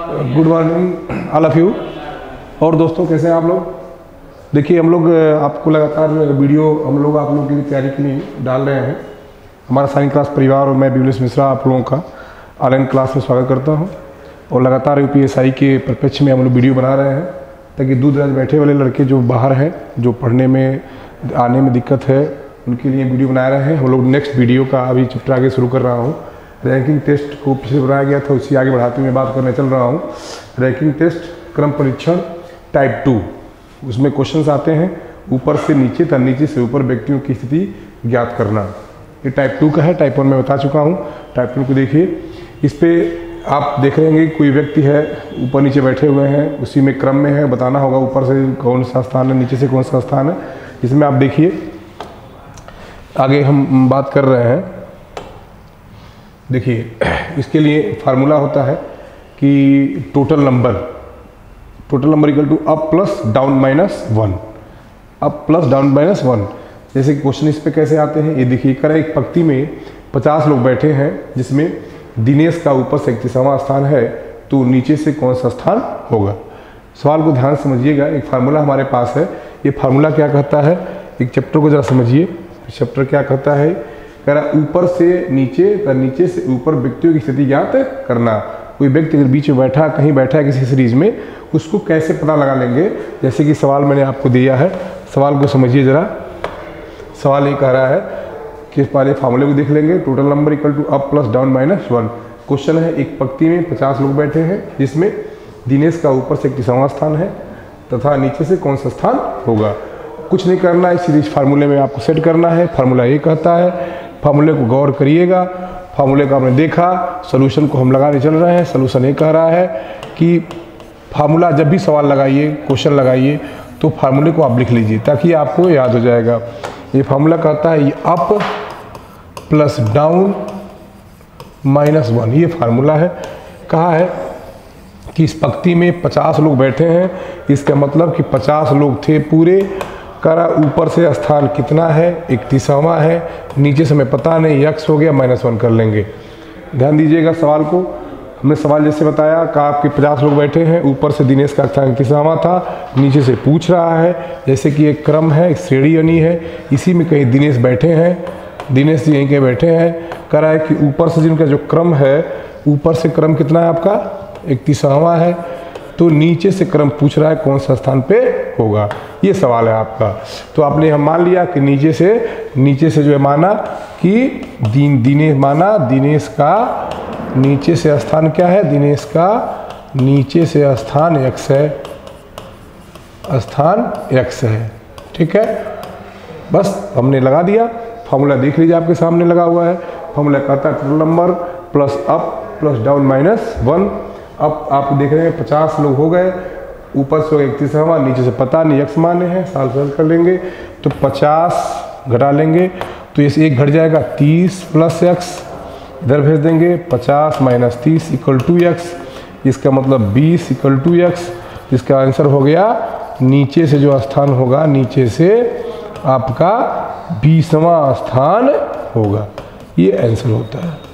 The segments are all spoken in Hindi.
Good morning all of you. और दोस्तों कैसे हैं आप लोग? देखिए हम लोग आपको लगातार वीडियो आप लोगों की तैयारी के लिए डाल रहे हैं। हमारा साइंस क्लास परिवार और मैं बिमलेश मिश्रा आप लोगों का ऑनलाइन क्लास में स्वागत करता हूं। और लगातार यूपीएसआई के परिप्रेक्ष्य में हम लोग वीडियो बना रहे हैं ताकि दूर दराज बैठे वाले लड़के जो बाहर हैं, जो पढ़ने में आने में दिक्कत है, उनके लिए वीडियो बना रहे हैं। हम लोग नेक्स्ट वीडियो का अभी चैप्टर आगे शुरू कर रहा हूँ। रैंकिंग टेस्ट को पिछले बनाया गया था, उसी आगे बढ़ाते हुए बात करने चल रहा हूँ। रैंकिंग टेस्ट क्रम परीक्षण टाइप 2, उसमें क्वेश्चंस आते हैं ऊपर से नीचे तथा नीचे से ऊपर व्यक्तियों की स्थिति ज्ञात करना। ये टाइप 2 का है, टाइप 1 में बता चुका हूँ। टाइप 2 को देखिए, इस पर आप देख रहे हैं कोई व्यक्ति है ऊपर नीचे बैठे हुए हैं, उसी में क्रम में है, बताना होगा ऊपर से कौन सा स्थान है, नीचे से कौन सा स्थान है। इसमें आप देखिए आगे हम बात कर रहे हैं। देखिए इसके लिए फार्मूला होता है कि total number equal to up plus down minus 1, up plus down minus 1। जैसे क्वेश्चन इस पे कैसे आते हैं, ये देखिए कर एक पंक्ति में 50 लोग बैठे हैं जिसमें दिनेश का ऊपर से 31वां स्थान है, तो नीचे से कौन सा स्थान होगा। सवाल को ध्यान समझिएगा। एक फार्मूला हमारे पास है, ये फार्मूला क्या कहता है, एक चैप्टर को जरा समझिए। चैप्टर क्या कहता है, कह रहा ऊपर से नीचे, नीचे से ऊपर व्यक्तियों की स्थिति ज्ञात करना। कोई व्यक्ति अगर बीच में बैठा, कहीं बैठा है किसी सीरीज में, उसको कैसे पता लगा लेंगे। जैसे कि सवाल मैंने आपको दिया है, सवाल को समझिए जरा। सवाल ये कह रहा है कि पहले फार्मूले को देख लेंगे। Total number equal to up plus down minus 1। Question है एक पंक्ति में 50 लोग बैठे हैं जिसमें दिनेश का ऊपर से 31वां स्थान है तथा नीचे से कौन सा स्थान होगा। कुछ नहीं करना है, सीरीज फार्मूले में आपको सेट करना है। फार्मूला ये कहता है, फार्मूले को गौर करिएगा। फार्मूले को आपने देखा, सॉल्यूशन को हम लगाने चल रहे हैं। सॉल्यूशन ये कह रहा है कि फार्मूला जब भी सवाल लगाइए, क्वेश्चन लगाइए, तो फार्मूले को आप लिख लीजिए ताकि आपको याद हो जाएगा। ये फार्मूला कहता है अप प्लस डाउन माइनस 1, ये फार्मूला है। कहा है कि इस पंक्ति में 50 लोग बैठे हैं, इसका मतलब कि 50 लोग थे पूरे। करा ऊपर से स्थान कितना है, 31वां है, नीचे से मैं पता नहीं, x हो गया, -1 कर लेंगे। ध्यान दीजिएगा सवाल को। हमने सवाल जैसे बताया कि आपके 50 लोग बैठे हैं, ऊपर से दिनेश का स्थान 31वां था, नीचे से पूछ रहा है। जैसे कि एक क्रम है, एक श्रेणी बनी है, इसी में कहीं दिनेश बैठे हैं, दिनेश जी यहीं के बैठे हैं। कह रहा है कि ऊपर से जिनका जो क्रम है, ऊपर से क्रम कितना है आपका, 31वां है, तो नीचे से क्रम पूछ रहा है कौन सा स्थान पे होगा। ये सवाल है आपका। तो आपने हम मान लिया कि नीचे से जो है माना कि दिनेश का नीचे से स्थान क्या है, दिनेश का नीचे से स्थान x है, स्थान x है। ठीक है, बस हमने लगा दिया। फार्मूला देख लीजिए, आपके सामने लगा हुआ है। फार्मूला कहता है total number plus up plus down minus 1। अब आप देख रहे हैं 50 लोग हो गए, ऊपर से 31वां, नीचे से पता नहीं, x माने हैं, साल कर लेंगे तो 50 घटा लेंगे तो इसे 1 घट जाएगा, 30 प्लस x इधर भेज देंगे, 50 माइनस 30 इक्वल टू x, इसका मतलब 20 इक्वल टू x। इसका आंसर हो गया, नीचे से जो स्थान होगा, नीचे से आपका 20वां स्थान होगा। ये आंसर होता है।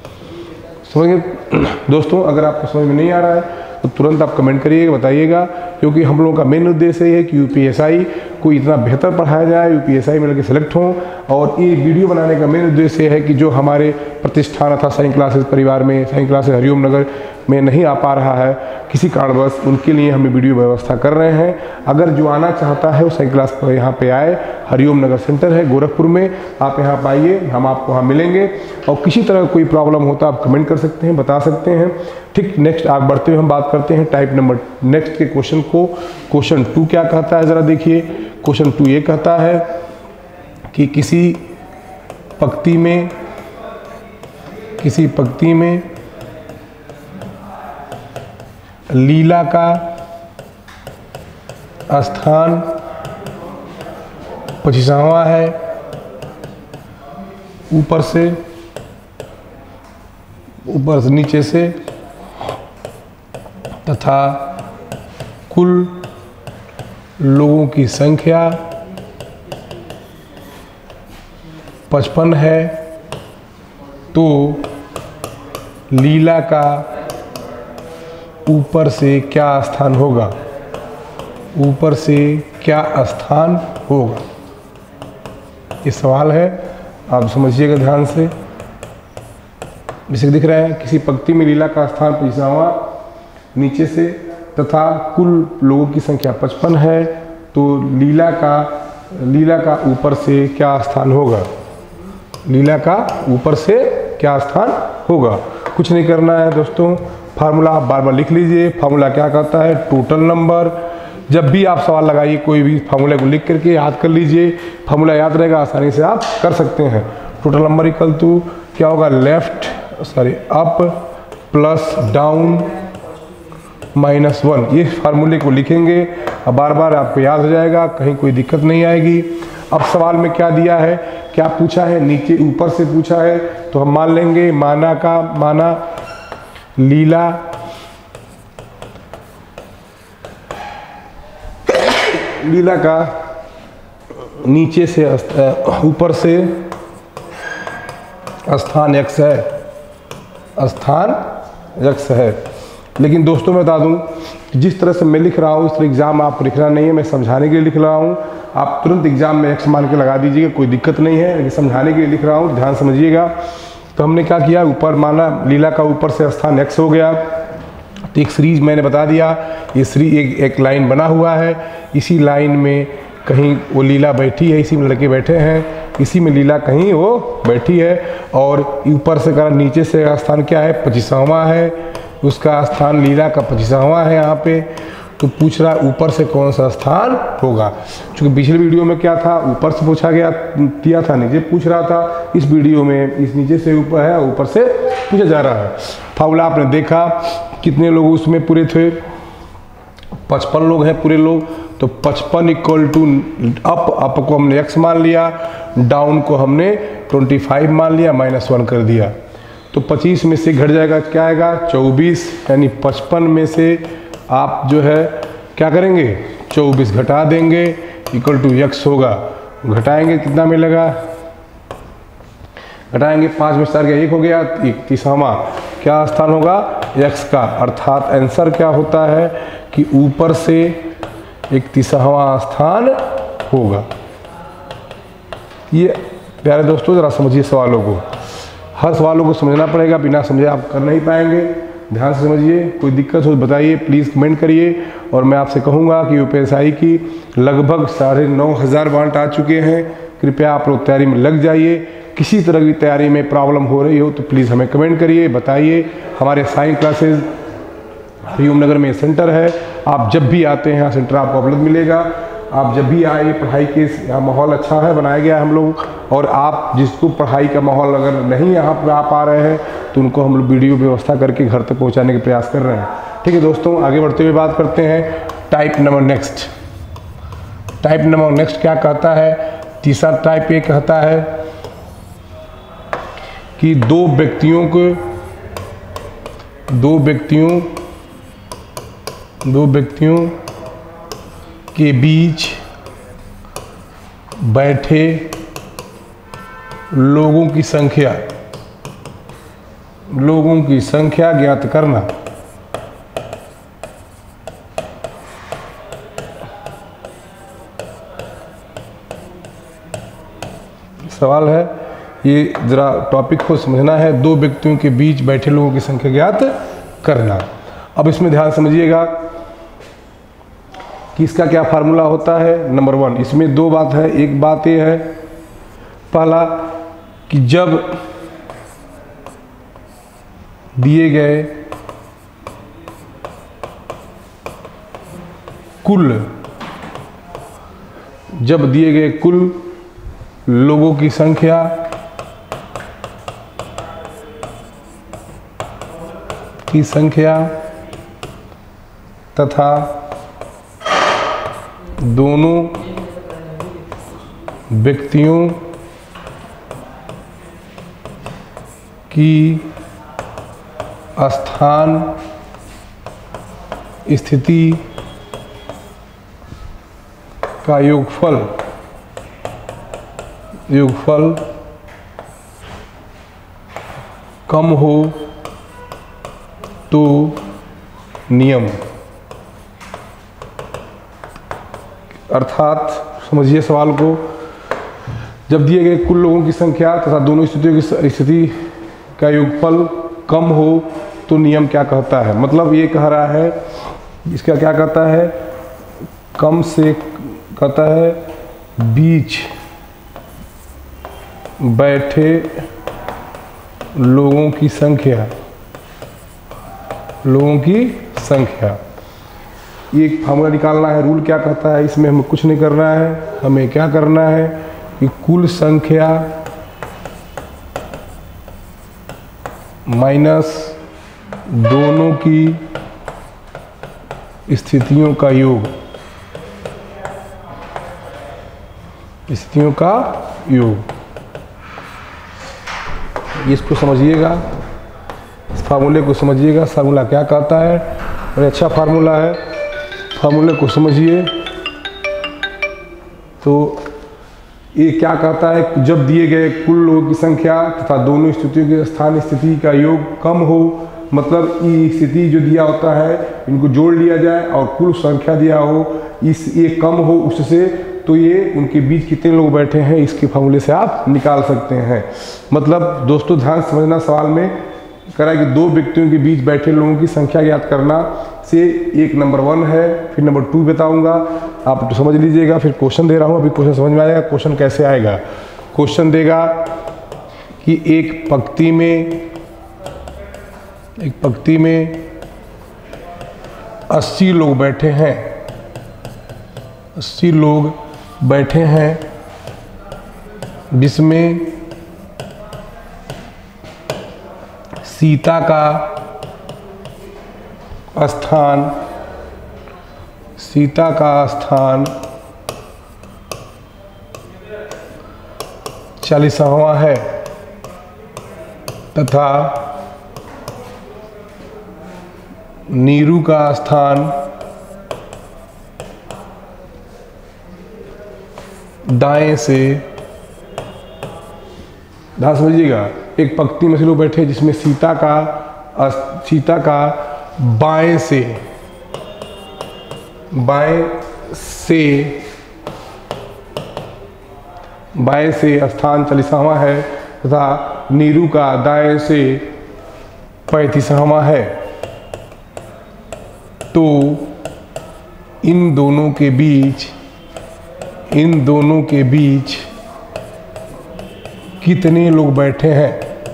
समझिए दोस्तों, अगर आपको समझ में नहीं आ रहा है तो तुरंत आप कमेंट करिएगा, बताइएगा, क्योंकि हम लोगों का मेन उद्देश्य ये है कि यूपीएसआई को इतना बेहतर पढ़ाया जाए, यूपीएसआई में लड़के सेलेक्ट हों। और ये वीडियो बनाने का मेन उद्देश्य है कि जो हमारे प्रतिष्ठान अर्थात साइंस क्लासेस परिवार में, साइंस क्लासेस हरिओम नगर में नहीं आ पा रहा है किसी कारणवश, उनके लिए हम वीडियो व्यवस्था कर रहे हैं। अगर जो आना चाहता है वो साइंस क्लास पर यहाँ पे आए। हरिओम नगर सेंटर है गोरखपुर में, आप यहाँ पर आइए, हम आपको वहाँ मिलेंगे। और किसी तरह कोई प्रॉब्लम होता आप कमेंट कर सकते हैं, बता सकते हैं। ठीक, नेक्स्ट आगे बढ़ते हुए हम बात करते हैं टाइप नंबर नेक्स्ट के क्वेश्चन को। क्वेश्चन 2 क्या कहता है, ज़रा देखिए। क्वेश्चन 2 ये कहता है कि किसी पंक्ति में लीला का स्थान 25वां है, ऊपर से नीचे से, तथा कुल लोगों की संख्या 55 है, तो लीला का ऊपर से क्या स्थान होगा, ऊपर से क्या स्थान होगा, ये सवाल है, आप समझिएगा ध्यान से। जैसे दिख रहा है किसी पंक्ति में लीला का स्थान 25वां नीचे से तथा कुल लोगों की संख्या 55 है, तो लीला का ऊपर से क्या स्थान होगा, लीला का ऊपर से क्या स्थान होगा। कुछ नहीं करना है दोस्तों, फार्मूला आप बार बार लिख लीजिए। फार्मूला क्या कहता है, टोटल नंबर। जब भी आप सवाल लगाइए कोई भी फार्मूले को लिख करके याद कर लीजिए, फार्मूला याद रहेगा, आसानी से आप कर सकते हैं। टोटल नंबर इक्वल टू क्या होगा, अप प्लस डाउन -1। ये फार्मूले को लिखेंगे, अब बार बार आपको याद हो जाएगा, कहीं कोई दिक्कत नहीं आएगी। अब सवाल में क्या दिया है, क्या पूछा है, नीचे ऊपर से पूछा है, तो हम मान लेंगे माना लीला का नीचे से ऊपर से स्थान x है, स्थान x है। लेकिन दोस्तों मैं बता दूं, जिस तरह से मैं लिख रहा हूँ इस तरह एग्जाम आपको लिखना नहीं है, मैं समझाने के लिए लिख रहा हूँ। आप तुरंत एग्जाम में x मान के लगा दीजिएगा, कोई दिक्कत नहीं है, लेकिन समझाने के लिए लिख रहा हूँ, ध्यान समझिएगा। तो हमने क्या किया, ऊपर माना लीला का ऊपर से स्थान x हो गया, तो एक सीरीज मैंने बता दिया, ये सीरीज एक लाइन बना हुआ है, इसी लाइन में कहीं वो लीला बैठी है, इसी में लड़के बैठे हैं, इसी में लीला कहीं वो बैठी है, और ऊपर से कर नीचे से स्थान क्या है, 25वां है, उसका स्थान लीला का 25वां है यहाँ पे। तो पूछ रहा है ऊपर से कौन सा स्थान होगा। क्योंकि पिछले वीडियो में क्या था, ऊपर से पूछा दिया था, नीचे पूछ रहा था। इस वीडियो में इस नीचे से ऊपर है, ऊपर से पूछा जा रहा है। फार्मूला आपने देखा, कितने लोग उसमें पूरे थे, 55 लोग हैं पूरे लोग। तो 55 इक्वल टू अप को हमने x मान लिया, डाउन को हमने 25 मान लिया, -1 कर दिया। तो 25 में से घट जाएगा, क्या आएगा 24, यानी 55 में से आप जो है क्या करेंगे, 24 घटा देंगे, इक्वल टू x होगा। घटाएंगे कितना मिलेगा, घटाएंगे 5 में 4 1 हो गया, 31वां क्या स्थान होगा, x का। अर्थात आंसर क्या होता है कि ऊपर से 31वां स्थान होगा। ये प्यारे दोस्तों ज़रा समझिए सवालों को, हर सवालों को समझना पड़ेगा, बिना समझे आप कर नहीं पाएंगे। ध्यान से समझिए, कोई दिक्कत हो तो बताइए, प्लीज़ कमेंट करिए। और मैं आपसे कहूँगा कि यूपीएससी की लगभग 9,500 वांट आ चुके हैं, कृपया आप लोग तैयारी में लग जाइए। किसी तरह की तैयारी में प्रॉब्लम हो रही हो तो प्लीज़ हमें कमेंट करिए, बताइए। हमारे साइंस क्लासेज हरिओम नगर में सेंटर है, आप जब भी आते हैं यहाँ सेंटर आपको उपलब्ध मिलेगा। आप जब भी आए, पढ़ाई के यहाँ माहौल अच्छा है, बनाया गया है हम लोग। और आप जिसको पढ़ाई का माहौल अगर नहीं यहाँ पर आ पा रहे हैं तो उनको हम लोग वीडियो व्यवस्था करके घर तक पहुँचाने के प्रयास कर रहे हैं। ठीक है दोस्तों, आगे बढ़ते हुए बात करते हैं type number next. Type number next क्या कहता है, तीसरा टाइप ये कहता है कि दो व्यक्तियों के बीच बैठे लोगों की संख्या ज्ञात करना। सवाल है, ये जरा टॉपिक को समझना है, दो व्यक्तियों के बीच बैठे लोगों की संख्या ज्ञात करना। अब इसमें ध्यान समझिएगा कि इसका क्या फार्मूला होता है। नंबर 1, इसमें दो बात है। एक बात ये है, पहला कि जब दिए गए कुल लोगों की संख्या तथा दोनों व्यक्तियों की स्थान स्थिति का योगफल कम हो तो नियम, अर्थात समझिए सवाल को, जब दिए गए कुल लोगों की संख्या तथा दोनों स्थितियों की स्थिति का योगफल कम हो तो नियम क्या कहता है। मतलब ये कह रहा है, इसका क्या कहता है, कम से कहता है बीच बैठे लोगों की संख्या, ये एक फार्मूला निकालना है। रूल क्या कहता है, इसमें हमें कुछ नहीं करना है, हमें क्या करना है कि कुल संख्या माइनस दोनों की स्थितियों का योग, इसको समझिएगा, इस फार्मूले को समझिएगा। फार्मूला क्या कहता है, और अच्छा फार्मूला है, फार्मूले को समझिए। तो ये क्या कहता है, जब दिए गए कुल लोगों की संख्या तथा दोनों स्थितियों के स्थान स्थिति का योग कम हो, मतलब ये स्थिति जो दिया होता है इनको जोड़ लिया जाए और कुल संख्या दिया हो, ये कम हो उससे, तो ये उनके बीच कितने लोग बैठे हैं इसके फार्मूले से आप निकाल सकते हैं। मतलब दोस्तों ध्यान समझना, सवाल में करा कि दो व्यक्तियों के बीच बैठे लोगों की संख्या ज्ञात करना से एक नंबर 1 है, फिर नंबर 2 बताऊंगा, आप तो समझ लीजिएगा। फिर क्वेश्चन दे रहा हूँ, अभी क्वेश्चन समझ में आएगा। क्वेश्चन कैसे आएगा, क्वेश्चन देगा कि एक पंक्ति में 80 लोग बैठे हैं, 80 लोग बैठे हैं, जिसमें सीता का स्थान 40वां है तथा नीरू का स्थान दाएं से, ध्यान समझिएगा, एक पंक्ति में से लोग बैठे जिसमें सीता का बाएं से स्थान 40वां है तथा नीरू का दाएं से 35वां है। तो इन दोनों के बीच कितने लोग बैठे हैं,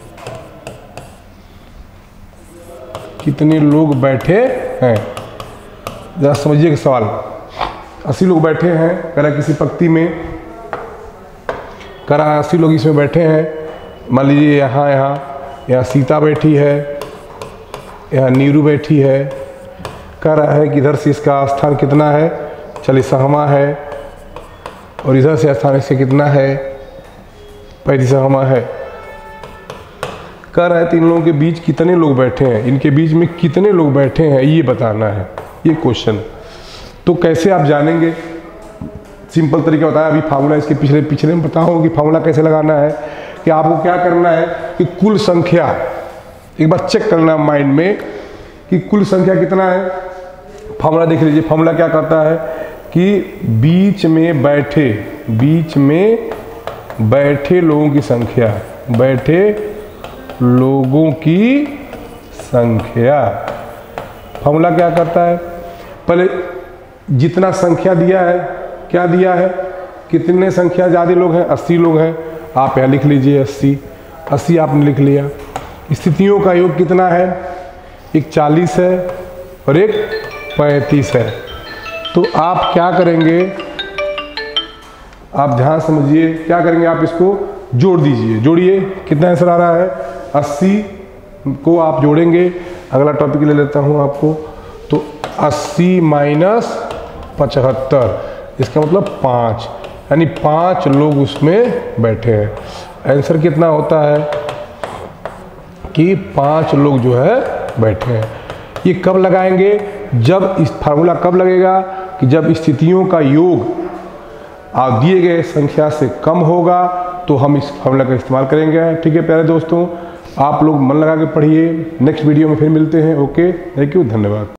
जरा समझिए सवाल। 80 लोग बैठे हैं, करा किसी पंक्ति में, करा 80 लोग इसमें बैठे हैं। मान लीजिए यहाँ सीता बैठी है, यहाँ नीरू बैठी है। कह रहा है कि इधर से इसका स्थान कितना है, 40वां है, और इधर से स्थान इससे कितना है, 35वां है। कह रहा है तीन लोगों के बीच कितने लोग बैठे हैं, इनके बीच में कितने लोग बैठे हैं ये बताना है, ये क्वेश्चन। तो कैसे आप जानेंगे, सिंपल तरीका बताया, अभी फार्मूला इसके पिछले में बताऊँ कि फार्मूला कैसे लगाना है। कि आपको क्या करना है कि कुल संख्या एक बार चेक करना माइंड में कि कुल संख्या कितना है। फार्मूला देख लीजिए, फार्मूला क्या कहता है कि बीच में बैठे लोगों की संख्या, फार्मूला क्या करता है, पहले जितना संख्या दिया है, क्या दिया है, कितने संख्या ज़्यादा लोग हैं, 80 लोग हैं, आप यहाँ लिख लीजिए 80 आपने लिख लिया। स्थितियों का योग कितना है, एक 40 है और एक 35 है। तो आप क्या करेंगे, आप ध्यान समझिए, क्या करेंगे, आप इसको जोड़ दीजिए, जोड़िए, कितना आंसर आ रहा है, 80 को आप जोड़ेंगे। अगला टॉपिक ले लेता हूँ आपको, तो 80 माइनस 75, इसका मतलब 5, यानी 5 लोग उसमें बैठे हैं। आंसर कितना होता है कि 5 लोग जो है बैठे हैं। ये कब लगाएंगे, जब इस फार्मूला कब लगेगा कि जब स्थितियों का योग आप दिए गए संख्या से कम होगा, तो हम इस फार्मूला का इस्तेमाल करेंगे। ठीक है प्यारे दोस्तों, आप लोग मन लगा के पढ़िए। नेक्स्ट वीडियो में फिर मिलते हैं। ओके, थैंक यू, धन्यवाद।